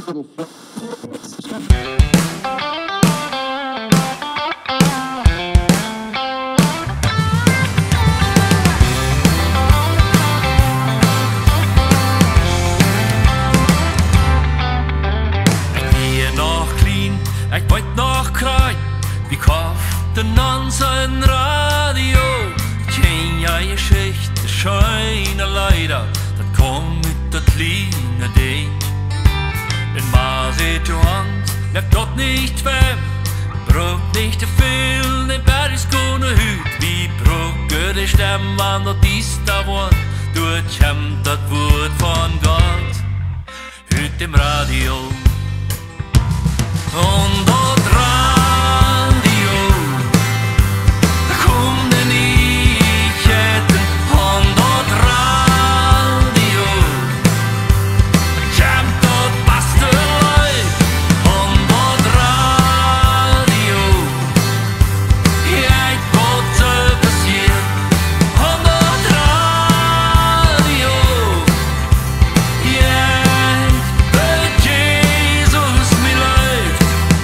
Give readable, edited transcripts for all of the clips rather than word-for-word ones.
Ik weet nog kruid, wie koften aan zijn radio. Kjinjajeschichten, scheene Leeda, dat kom't uit dat kleine Ding. In Maas in je hand, merkt dat niet weg, braucht nicht te veel, ne bergskone Hüt. Wie brugge de Stemm an dat is da Wort, durch hem dat Wuat von Gott. Hüt im Radio. Aun daut radio, da kom'n kjlien. Aun daut radio, camp dat beste Leid. Aun daut radio, ik wat ze passiert. Aun daut radio, weet Jesus mir läuft.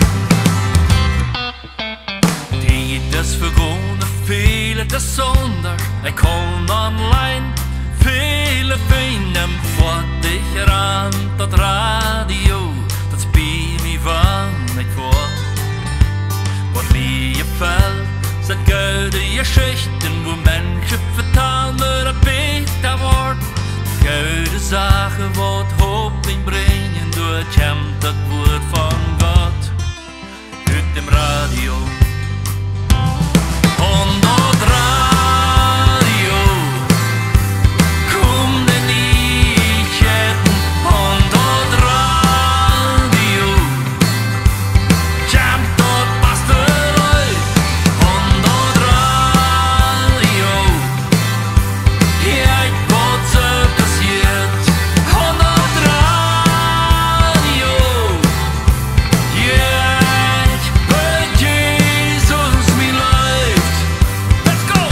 Das vergående viele det sonder. Jeg kom online, viele finden fått dich ran. Dat radio, dat spil mig van ik får. Wat lie fel, seit Kjinjajeschichten, wo Menschen vertan mir a bitter Wort. Gute Sachen, wat Hoffnung bringen, durch hem dat Wuat von Gott. Hüt im Radio. Aun daut radio, kom'n kjlien. Aun daut radio, camp dat beste Leid. Aun daut radio, ik wat ze passiert. Aun daut radio, weet Jesus mir läuft. Let's go!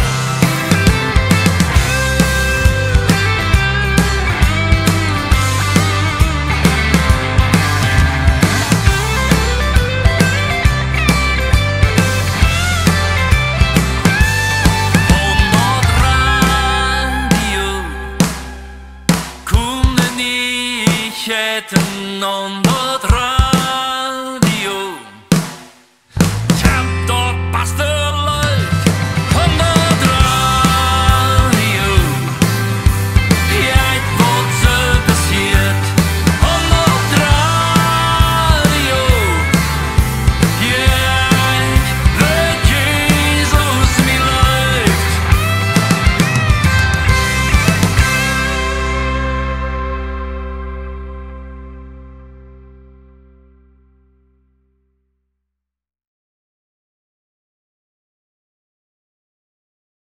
Aun daut radio, kom'n kjlien. Aun daut radio.